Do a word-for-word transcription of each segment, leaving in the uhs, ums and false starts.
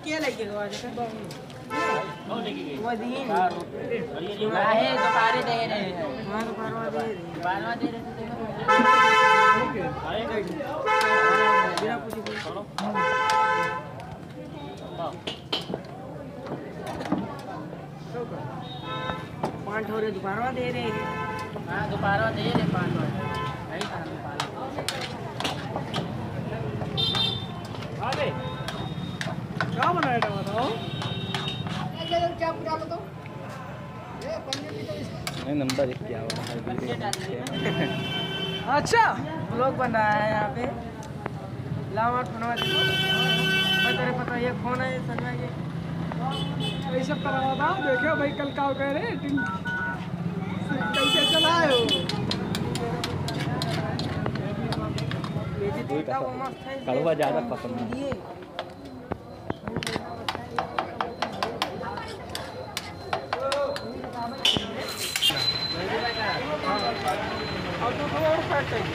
क्या लेके गया आज का वो लेके गए वो दिन है दोपहर दे रहे हैं हां दोपहर दे रहे बारवा दे रहे थे बिना पूछे चलो पांच हो रहे दोपहर दे रहे हां दोपहर दे रहे पांच हो नहीं था अबे क्या बनाया था बताओ क्या पूछा लो तो ये पनीर की तो नहीं नंबर एक क्या हुआ अच्छा ब्लॉग बन रहा है यहाँ पे लावा फोनवा दे मैं तेरे पता ये फोन है संजय के ये सब करवा था देखो भाई कल का कह रहे कैसे चलाए हो कड़वा ज़्यादा पसंद है और तो थोड़ा और फैट चाहिए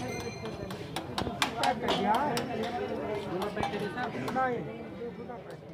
नहीं